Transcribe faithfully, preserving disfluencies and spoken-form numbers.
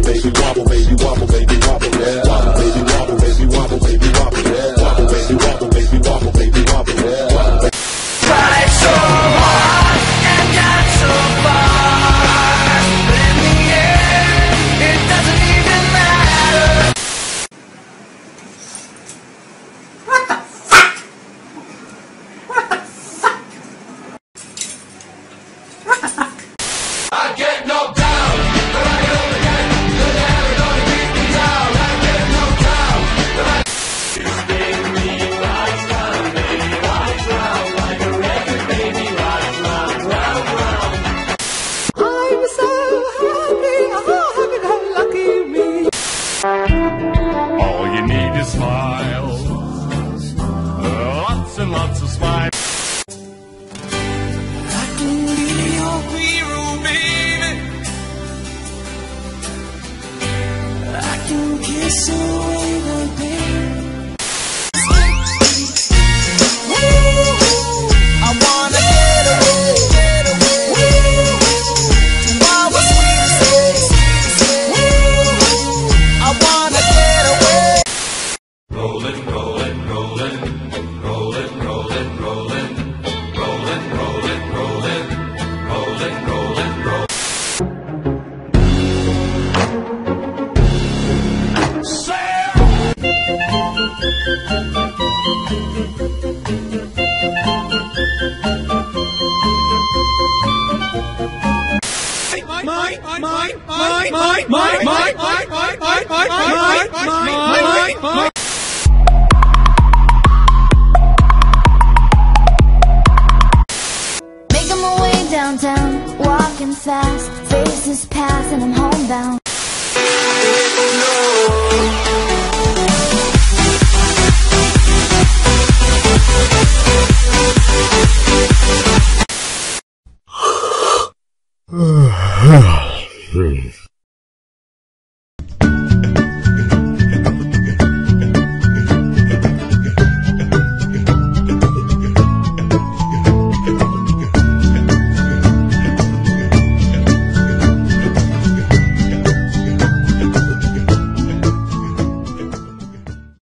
baby wobble, baby wobble, baby wobble, yeah. Wobble, baby wobble, baby wobble, baby wobble, yeah. Wobble, baby wobble, baby wobble, baby wobble, yeah. Wobble, tried so hard and got so far, but in the end, it doesn't even matter. What the fuck? What the fuck? What the fuck? I get knocked down, but I get up again. You're never gonna keep me down. I get knocked down, but I you spin me right round, baby, right round, like a record, baby, right round, round, round. I'm so happy, oh, happy, go lucky me. All you need is smiles, lots and lots of smiles. I can be your hero, baby. I can kiss away the pain. I wanna get away, get away. To our sweet space. I wanna get away. Rollin', rollin', rollin', rollin', rollin', rollin', rollin', rollin', rollin', rollin', rollin', rollin'. Making my way downtown, walking fast, faces pass and I'm homebound.